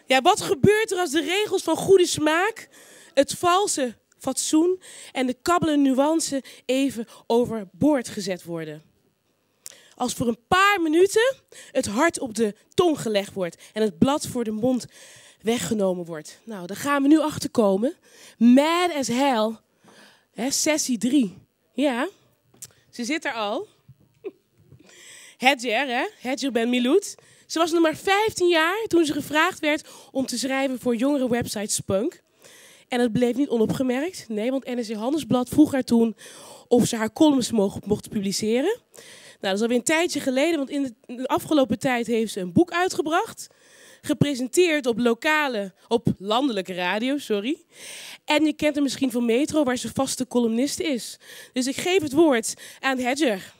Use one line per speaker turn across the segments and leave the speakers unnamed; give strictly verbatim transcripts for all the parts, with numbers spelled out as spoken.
Ja, wat gebeurt er als de regels van goede smaak, het valse fatsoen en de kabbelende nuance even overboord gezet worden? Als voor een paar minuten het hart op de tong gelegd wordt en het blad voor de mond weggenomen wordt. Nou, daar gaan we nu achter komen. Mad as hell. He, sessie drie. Ja, ze zit er al. Hedger, hè? Hedger Ben Miloud. Ze was nog maar vijftien jaar toen ze gevraagd werd om te schrijven voor jongere website Spunk. En het bleef niet onopgemerkt. Nee, want N R C Handelsblad vroeg haar toen of ze haar columns mocht, mocht publiceren. Nou, dat is alweer een tijdje geleden, want in de, in de afgelopen tijd heeft ze een boek uitgebracht. Gepresenteerd op lokale, op landelijke radio, sorry. En je kent haar misschien van Metro, waar ze vaste columniste is. Dus ik geef het woord aan Hedger.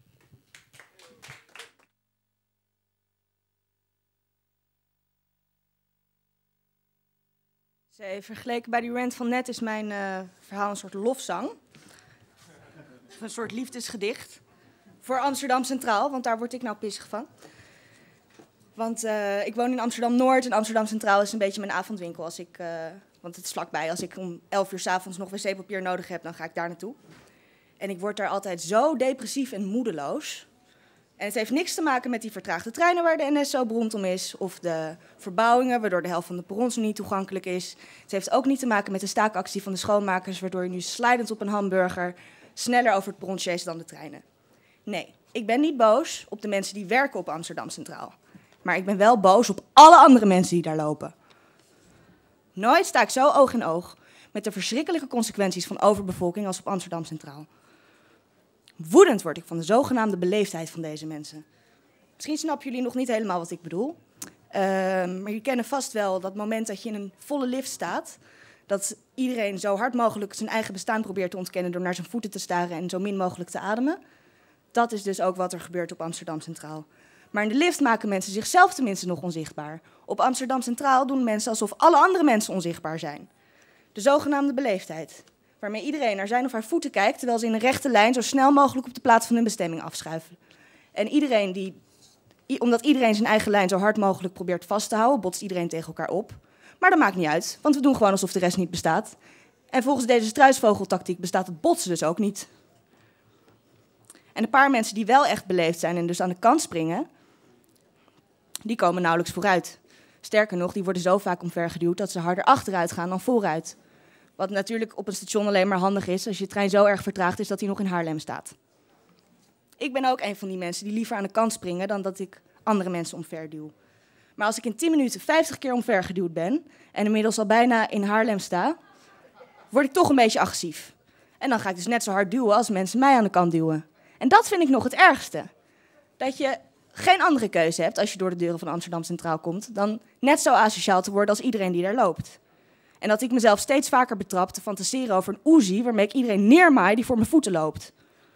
Vergeleken bij die rant van net is mijn uh, verhaal een soort lofzang. Of een soort liefdesgedicht. Voor Amsterdam Centraal, want daar word ik nou pissig van. Want uh, ik woon in Amsterdam-Noord en Amsterdam Centraal is een beetje mijn avondwinkel. Als ik, uh, want het is vlakbij. Als ik om elf uur 's avonds nog wc-papier nodig heb, dan ga ik daar naartoe. En ik word daar altijd zo depressief en moedeloos. En het heeft niks te maken met die vertraagde treinen waar de N S zo beroemd om is. Of de verbouwingen, waardoor de helft van de perrons niet toegankelijk is. Het heeft ook niet te maken met de staakactie van de schoonmakers, waardoor je nu slijdend op een hamburger sneller over het perron chase dan de treinen. Nee, ik ben niet boos op de mensen die werken op Amsterdam Centraal. Maar ik ben wel boos op alle andere mensen die daar lopen. Nooit sta ik zo oog in oog met de verschrikkelijke consequenties van overbevolking als op Amsterdam Centraal. Woedend word ik van de zogenaamde beleefdheid van deze mensen. Misschien snappen jullie nog niet helemaal wat ik bedoel. Uh, maar jullie kennen vast wel dat moment dat je in een volle lift staat. Dat iedereen zo hard mogelijk zijn eigen bestaan probeert te ontkennen door naar zijn voeten te staren en zo min mogelijk te ademen. Dat is dus ook wat er gebeurt op Amsterdam Centraal. Maar in de lift maken mensen zichzelf tenminste nog onzichtbaar. Op Amsterdam Centraal doen mensen alsof alle andere mensen onzichtbaar zijn. De zogenaamde beleefdheid. Waarmee iedereen naar zijn of haar voeten kijkt, terwijl ze in een rechte lijn zo snel mogelijk op de plaats van hun bestemming afschuiven. En iedereen die, omdat iedereen zijn eigen lijn zo hard mogelijk probeert vast te houden, botst iedereen tegen elkaar op. Maar dat maakt niet uit, want we doen gewoon alsof de rest niet bestaat. En volgens deze struisvogeltactiek bestaat het botsen dus ook niet. En een paar mensen die wel echt beleefd zijn en dus aan de kant springen, die komen nauwelijks vooruit. Sterker nog, die worden zo vaak omvergeduwd dat ze harder achteruit gaan dan vooruit. Wat natuurlijk op een station alleen maar handig is als je trein zo erg vertraagd is dat hij nog in Haarlem staat. Ik ben ook een van die mensen die liever aan de kant springen dan dat ik andere mensen omverduw. Maar als ik in tien minuten vijftig keer omvergeduwd ben en inmiddels al bijna in Haarlem sta, word ik toch een beetje agressief. En dan ga ik dus net zo hard duwen als mensen mij aan de kant duwen. En dat vind ik nog het ergste. Dat je geen andere keuze hebt als je door de deuren van Amsterdam Centraal komt dan net zo asociaal te worden als iedereen die daar loopt. En dat ik mezelf steeds vaker betrap te fantaseren over een Uzi waarmee ik iedereen neermaai die voor mijn voeten loopt.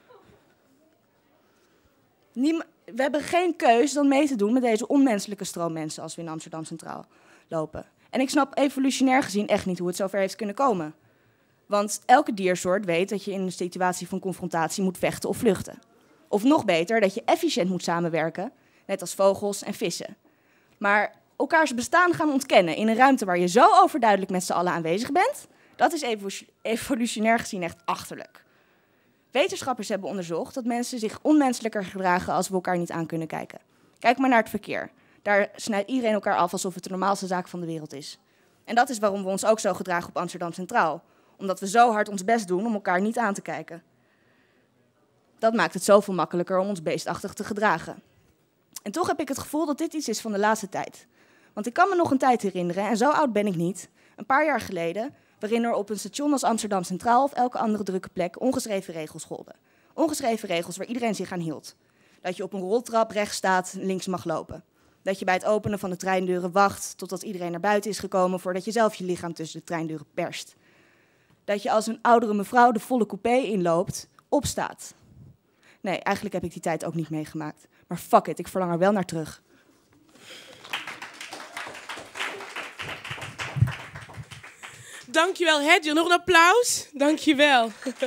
Niem- we hebben geen keus dan mee te doen met deze onmenselijke stroom mensen als we in Amsterdam Centraal lopen. En ik snap evolutionair gezien echt niet hoe het zover heeft kunnen komen. Want elke diersoort weet dat je in een situatie van confrontatie moet vechten of vluchten. Of nog beter, dat je efficiënt moet samenwerken, net als vogels en vissen. Maar elkaars bestaan gaan ontkennen in een ruimte waar je zo overduidelijk met z'n allen aanwezig bent, dat is evolutionair gezien echt achterlijk. Wetenschappers hebben onderzocht dat mensen zich onmenselijker gedragen als we elkaar niet aan kunnen kijken. Kijk maar naar het verkeer. Daar snijdt iedereen elkaar af alsof het de normaalste zaak van de wereld is. En dat is waarom we ons ook zo gedragen op Amsterdam Centraal. Omdat we zo hard ons best doen om elkaar niet aan te kijken. Dat maakt het zoveel makkelijker om ons beestachtig te gedragen. En toch heb ik het gevoel dat dit iets is van de laatste tijd. Want ik kan me nog een tijd herinneren, en zo oud ben ik niet, een paar jaar geleden, waarin er op een station als Amsterdam Centraal of elke andere drukke plek ongeschreven regels golden. Ongeschreven regels waar iedereen zich aan hield. Dat je op een roltrap rechts staat en links mag lopen. Dat je bij het openen van de treindeuren wacht totdat iedereen naar buiten is gekomen voordat je zelf je lichaam tussen de treindeuren perst. Dat je als een oudere mevrouw de volle coupé inloopt, opstaat. Nee, eigenlijk heb ik die tijd ook niet meegemaakt. Maar fuck it, ik verlang er wel naar terug.
Dankjewel, Hedger. Nog een applaus. Dankjewel.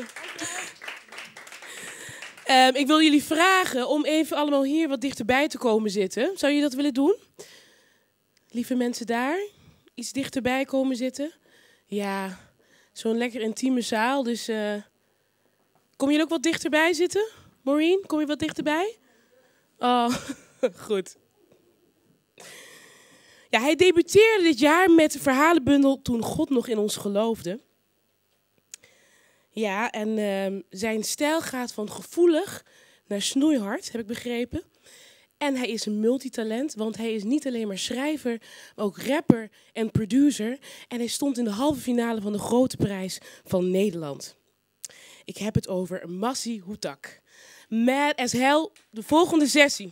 um, ik wil jullie vragen om even allemaal hier wat dichterbij te komen zitten. Zou je dat willen doen? Lieve mensen daar. iets dichterbij komen zitten? Ja, zo'n lekker intieme zaal. Dus uh, kom je ook wat dichterbij zitten? Maureen, kom je wat dichterbij? Oh, goed. Ja, hij debuteerde dit jaar met de verhalenbundel Toen God nog in ons geloofde. Ja, en uh, zijn stijl gaat van gevoelig naar snoeihard, heb ik begrepen. En hij is een multitalent, want hij is niet alleen maar schrijver, maar ook rapper en producer. En hij stond in de halve finale van de Grote Prijs van Nederland. Ik heb het over Massi Houtak. Mad as hell, de volgende sessie.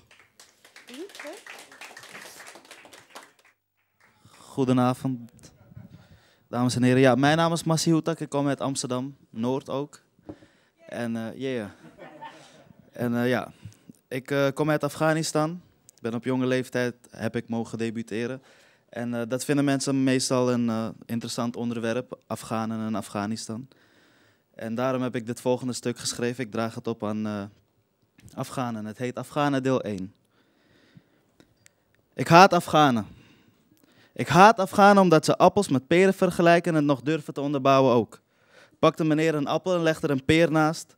Goedenavond, dames en heren. Ja, mijn naam is Massi Houtak, ik kom uit Amsterdam, Noord ook. En uh, yeah. En uh, ja, ik uh, kom uit Afghanistan. Ik ben op jonge leeftijd, heb ik mogen debuteren. En uh, dat vinden mensen meestal een uh, interessant onderwerp, Afghanen en Afghanistan. En daarom heb ik dit volgende stuk geschreven. Ik draag het op aan uh, Afghanen. Het heet Afghanen deel één. Ik haat Afghanen. Ik haat Afghanen omdat ze appels met peren vergelijken en het nog durven te onderbouwen ook. Pakte meneer een appel en legde er een peer naast.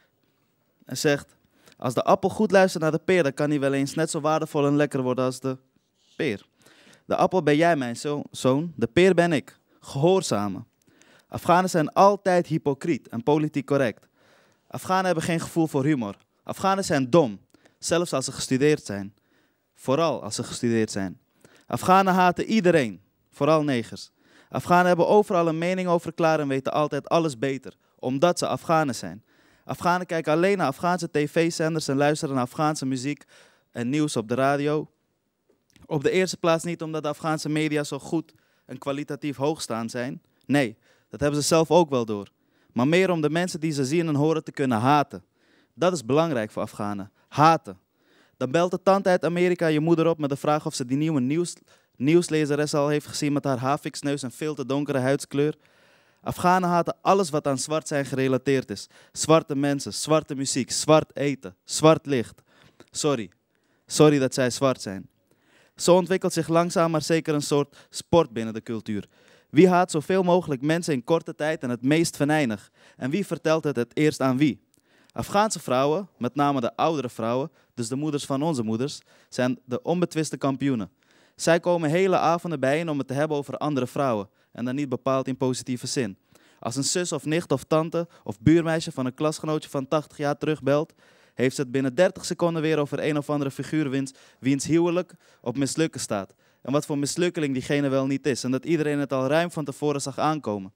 En zegt, als de appel goed luistert naar de peer, dan kan hij wel eens net zo waardevol en lekker worden als de peer. De appel ben jij, mijn zo zoon, de peer ben ik. Gehoorzamen. Afghanen zijn altijd hypocriet en politiek correct. Afghanen hebben geen gevoel voor humor. Afghanen zijn dom, zelfs als ze gestudeerd zijn. Vooral als ze gestudeerd zijn. Afghanen haten iedereen, vooral negers. Afghanen hebben overal een mening over klaar en weten altijd alles beter, omdat ze Afghanen zijn. Afghanen kijken alleen naar Afghaanse tv-zenders en luisteren naar Afghaanse muziek en nieuws op de radio. Op de eerste plaats niet omdat de Afghaanse media zo goed en kwalitatief hoogstaand zijn. Nee, dat hebben ze zelf ook wel door. Maar meer om de mensen die ze zien en horen te kunnen haten. Dat is belangrijk voor Afghanen. Haten. Dan belt de tante uit Amerika je moeder op met de vraag of ze die nieuwe nieuws, nieuwslezeres al heeft gezien met haar haviksneus en veel te donkere huidskleur. Afghanen haten alles wat aan zwart zijn gerelateerd is. Zwarte mensen, zwarte muziek, zwart eten, zwart licht. Sorry. Sorry dat zij zwart zijn. Zo ontwikkelt zich langzaam maar zeker een soort sport binnen de cultuur. Wie haat zoveel mogelijk mensen in korte tijd en het meest venijnig? En wie vertelt het het eerst aan wie? Afghaanse vrouwen, met name de oudere vrouwen, dus de moeders van onze moeders, zijn de onbetwiste kampioenen. Zij komen hele avonden bijeen om het te hebben over andere vrouwen. En dan niet bepaald in positieve zin. Als een zus of nicht of tante of buurmeisje van een klasgenootje van tachtig jaar terugbelt, heeft ze het binnen dertig seconden weer over een of andere figuur wiens, wiens huwelijk op mislukken staat. En wat voor mislukkeling diegene wel niet is. En dat iedereen het al ruim van tevoren zag aankomen.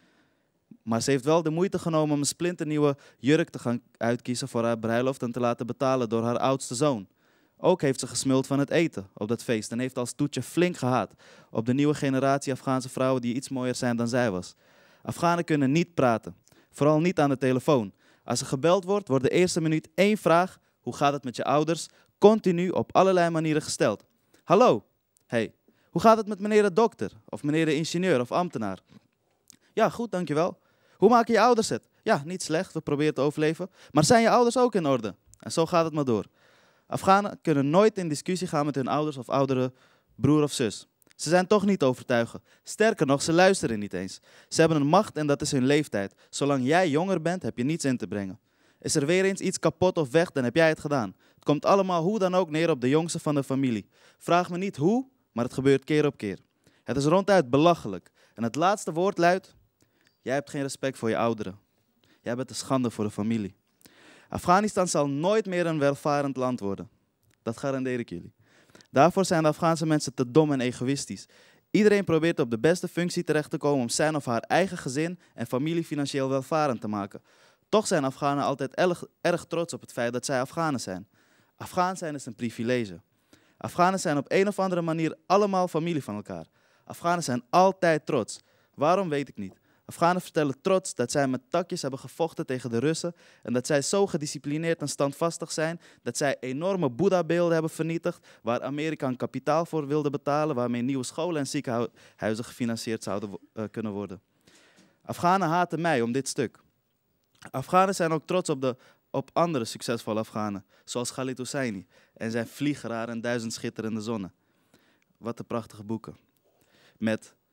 Maar ze heeft wel de moeite genomen om een splinternieuwe jurk te gaan uitkiezen voor haar bruiloft en te laten betalen door haar oudste zoon. Ook heeft ze gesmuld van het eten op dat feest en heeft als toetje flink gehaat op de nieuwe generatie Afghaanse vrouwen die iets mooier zijn dan zij was. Afghanen kunnen niet praten, vooral niet aan de telefoon. Als er gebeld wordt, wordt de eerste minuut één vraag, hoe gaat het met je ouders, continu op allerlei manieren gesteld. Hallo, hey, hoe gaat het met meneer de dokter of meneer de ingenieur of ambtenaar? Ja, goed, dankjewel. Hoe maken je ouders het? Ja, niet slecht, we proberen te overleven. Maar zijn je ouders ook in orde? En zo gaat het maar door. Afghanen kunnen nooit in discussie gaan met hun ouders of oudere broer of zus. Ze zijn toch niet te overtuigen. Sterker nog, ze luisteren niet eens. Ze hebben een macht en dat is hun leeftijd. Zolang jij jonger bent, heb je niets in te brengen. Is er weer eens iets kapot of weg, dan heb jij het gedaan. Het komt allemaal hoe dan ook neer op de jongste van de familie. Vraag me niet hoe, maar het gebeurt keer op keer. Het is ronduit belachelijk. En het laatste woord luidt, jij hebt geen respect voor je ouderen. Jij bent een schande voor de familie. Afghanistan zal nooit meer een welvarend land worden. Dat garandeer ik jullie. Daarvoor zijn de Afghaanse mensen te dom en egoïstisch. Iedereen probeert op de beste functie terecht te komen om zijn of haar eigen gezin en familie financieel welvarend te maken. Toch zijn Afghanen altijd erg, erg trots op het feit dat zij Afghanen zijn. Afghaan zijn is een privilege. Afghanen zijn op een of andere manier allemaal familie van elkaar. Afghanen zijn altijd trots. Waarom weet ik niet. Afghanen vertellen trots dat zij met takjes hebben gevochten tegen de Russen en dat zij zo gedisciplineerd en standvastig zijn dat zij enorme Boeddha-beelden hebben vernietigd waar Amerika een kapitaal voor wilde betalen, waarmee nieuwe scholen en ziekenhuizen gefinancierd zouden uh, kunnen worden. Afghanen haten mij om dit stuk. Afghanen zijn ook trots op, de, op andere succesvolle Afghanen, zoals Khalid Hosseini en zijn Vliegeraar en Duizend Schitterende Zonnen. Wat een prachtige boeken. Met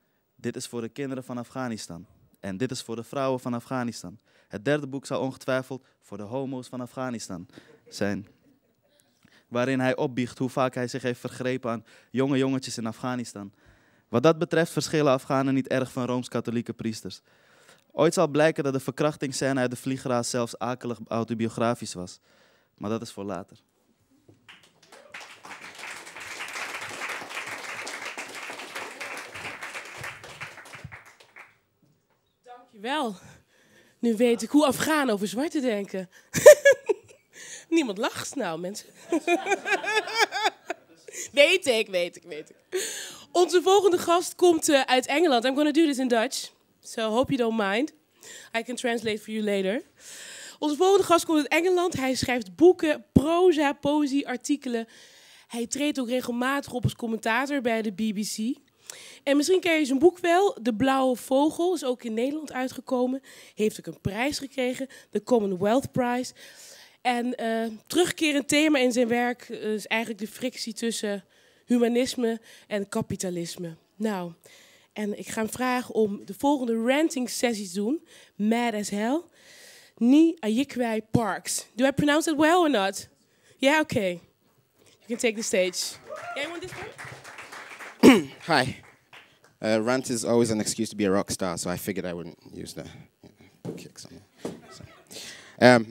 Dit is voor de kinderen van Afghanistan. En dit is voor de vrouwen van Afghanistan. Het derde boek zou ongetwijfeld voor de homo's van Afghanistan zijn. Waarin hij opbiecht hoe vaak hij zich heeft vergrepen aan jonge jongetjes in Afghanistan. Wat dat betreft verschillen Afghanen niet erg van Rooms-katholieke priesters. Ooit zal blijken dat de verkrachtingsscène uit de vliegeraad zelfs akelig autobiografisch was. Maar dat is voor later.
Dankjewel. Nu weet ik hoe Afghanen over zwarte denken. Niemand lacht nou, mensen. Weet ik, weet ik, weet ik. Onze volgende gast komt uh, uit Engeland. I'm going to do this in Dutch. So hope you don't mind. I can translate for you later. Onze volgende gast komt uit Engeland. Hij schrijft boeken, proza, poëzie, artikelen. Hij treedt ook regelmatig op als commentator bij de B B C. En misschien ken je zijn boek wel. De Blauwe Vogel is ook in Nederland uitgekomen. Heeft ook een prijs gekregen, de Commonwealth Prize. En uh, terugkerend thema in zijn werk uh, is eigenlijk de frictie tussen humanisme en kapitalisme. Nou, en ik ga hem vragen om de volgende ranting sessie te doen. Mad as hell. Ni Ayikwei Parks. Do I pronounce it well or not? Yeah, okay. You can take the stage. Yeah, you want this one?
Hi. Uh, rant is always an excuse to be a rock star, so I figured I wouldn't use the you know, kicks on it. So. Um,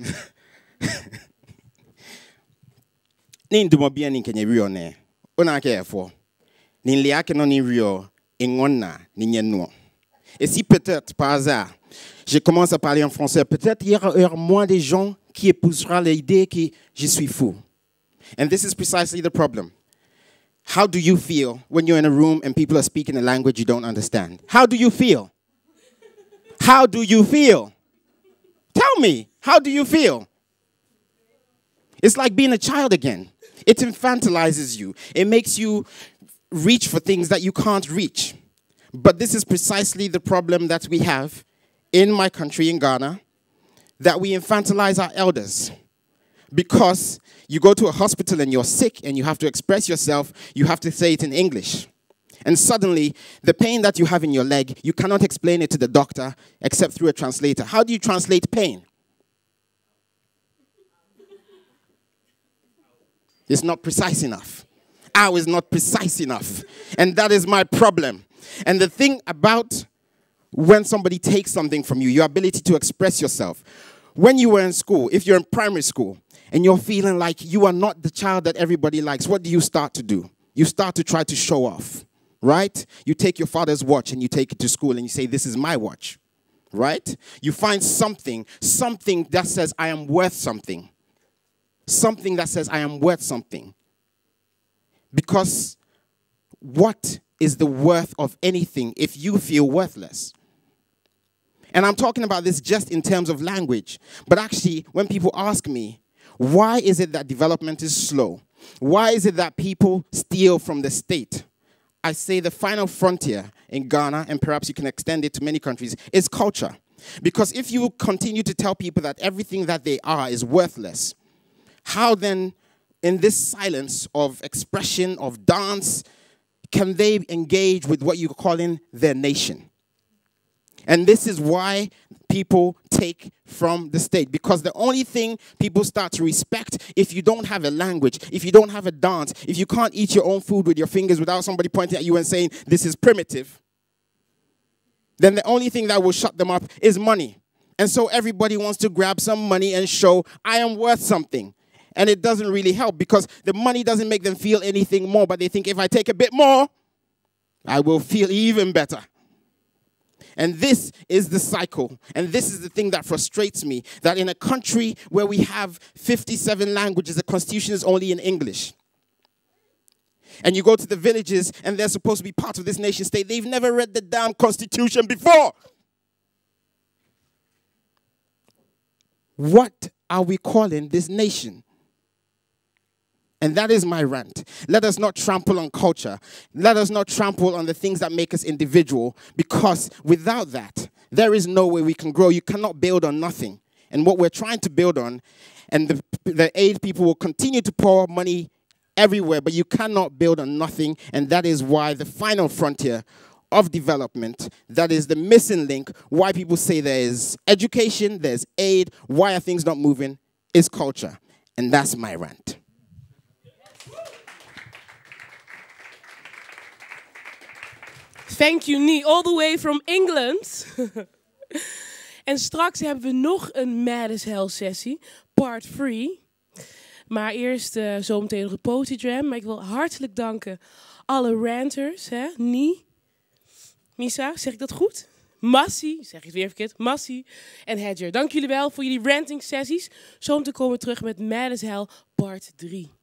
Nin dumobia nin kenye rio ne. Ona ke fo. Nin liake no ni rio ingona ni nyenno. Et si peut-être par hasard, je commence à parler en français, peut-être il y aura moins de gens qui épousera l'idée que je suis fou. And this is precisely the problem. How do you feel when you're in a room and people are speaking a language you don't understand? How do you feel? How do you feel? Tell me, how do you feel? It's like being a child again. It infantilizes you. It makes you reach for things that you can't reach. But this is precisely the problem that we have in my country, in Ghana, that we infantilize our elders. Because you go to a hospital and you're sick and you have to express yourself, you have to say it in English. And suddenly, the pain that you have in your leg, you cannot explain it to the doctor except through a translator. How do you translate pain? It's not precise enough. Ow is not precise enough. And that is my problem. And the thing about when somebody takes something from you, your ability to express yourself. When you were in school, if you're in primary school, and you're feeling like you are not the child that everybody likes, what do you start to do? You start to try to show off, right? You take your father's watch and you take it to school and you say, this is my watch, right? You find something, something that says, I am worth something. Something that says, I am worth something. Because what is the worth of anything if you feel worthless? And I'm talking about this just in terms of language. But actually, when people ask me, why is it that development is slow? Why is it that people steal from the state? I say the final frontier in Ghana, and perhaps you can extend it to many countries, is culture. Because if you continue to tell people that everything that they are is worthless, how then, in this silence of expression, of dance, can they engage with what you're calling their nation? And this is why people take from the state. Because the only thing people start to respect, if you don't have a language, if you don't have a dance, if you can't eat your own food with your fingers without somebody pointing at you and saying, this is primitive, then the only thing that will shut them up is money. And so everybody wants to grab some money and show, I am worth something. And it doesn't really help because the money doesn't make them feel anything more. But they think if I take a bit more, I will feel even better. And this is the cycle. And this is the thing that frustrates me. That in a country where we have fifty-seven languages, the constitution is only in English. And you go to the villages and they're supposed to be part of this nation state. They've never read the damn constitution before. What are we calling this nation? And that is my rant. Let us not trample on culture. Let us not trample on the things that make us individual, because without that, there is no way we can grow. You cannot build on nothing. And what we're trying to build on, and the, the aid people will continue to pour money everywhere, but you cannot build on nothing. And that is why the final frontier of development that is the missing link, why people say there is education, there's aid, why are things not moving, is culture. And that's my rant.
Thank you, Nie, all the way from England. En straks hebben we nog een Mad as Hell sessie, part three. Maar eerst uh, zometeen nog de Poetry Jam. Maar ik wil hartelijk danken alle ranters, hè? Nie, Misa, zeg ik dat goed? Massie, zeg ik het weer verkeerd, Massie en Hedger. Dank jullie wel voor jullie ranting sessies. Zometeen komen we terug met Mad as Hell part three.